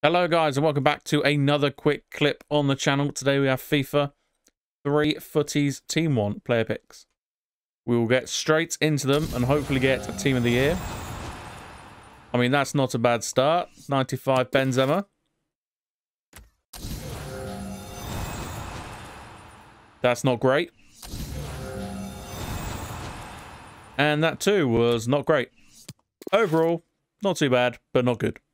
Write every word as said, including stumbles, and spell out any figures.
Hello guys and welcome back to another quick clip on the channel. Today we have FIFA three Footies Team one player picks. We will get straight into them and hopefully get a Team of the Year. I mean, that's not a bad start. ninety-five Benzema. That's not great. And that too was not great. Overall, not too bad, but not good.